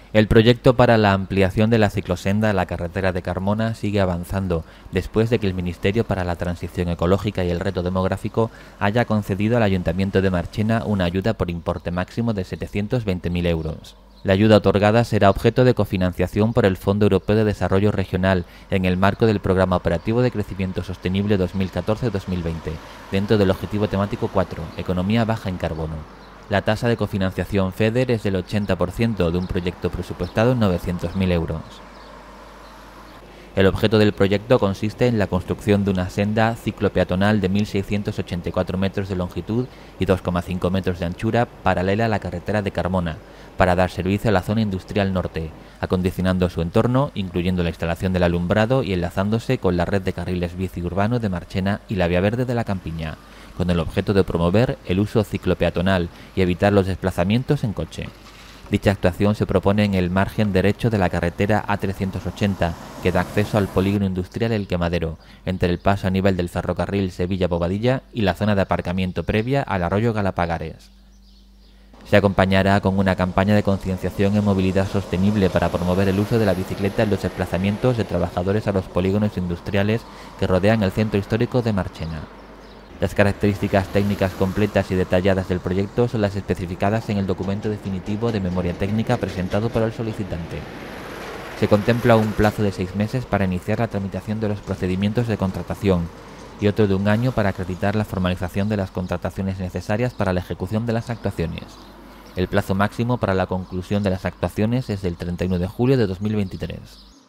El proyecto para la ampliación de la ciclosenda de la carretera de Carmona sigue avanzando después de que el Ministerio para la Transición Ecológica y el Reto Demográfico haya concedido al Ayuntamiento de Marchena una ayuda por importe máximo de 720.000 euros. La ayuda otorgada será objeto de cofinanciación por el Fondo Europeo de Desarrollo Regional en el marco del Programa Operativo de Crecimiento Sostenible 2014-2020, dentro del Objetivo Temático 4, Economía Baja en Carbono. La tasa de cofinanciación FEDER es del 80% de un proyecto presupuestado en 900.000 euros. El objeto del proyecto consiste en la construcción de una senda ciclopeatonal de 1.684 metros de longitud y 2,5 metros de anchura paralela a la carretera de Carmona, para dar servicio a la zona industrial norte, acondicionando su entorno, incluyendo la instalación del alumbrado y enlazándose con la red de carriles bici urbano de Marchena y la Vía Verde de la Campiña, con el objeto de promover el uso ciclopeatonal y evitar los desplazamientos en coche. Dicha actuación se propone en el margen derecho de la carretera A380, que da acceso al polígono industrial El Quemadero, entre el paso a nivel del ferrocarril Sevilla-Bobadilla y la zona de aparcamiento previa al arroyo Galapagares. Se acompañará con una campaña de concienciación en movilidad sostenible para promover el uso de la bicicleta en los desplazamientos de trabajadores a los polígonos industriales que rodean el centro histórico de Marchena. Las características técnicas completas y detalladas del proyecto son las especificadas en el documento definitivo de memoria técnica presentado por el solicitante. Se contempla un plazo de 6 meses para iniciar la tramitación de los procedimientos de contratación y otro de 1 año para acreditar la formalización de las contrataciones necesarias para la ejecución de las actuaciones. El plazo máximo para la conclusión de las actuaciones es del 31 de julio de 2023.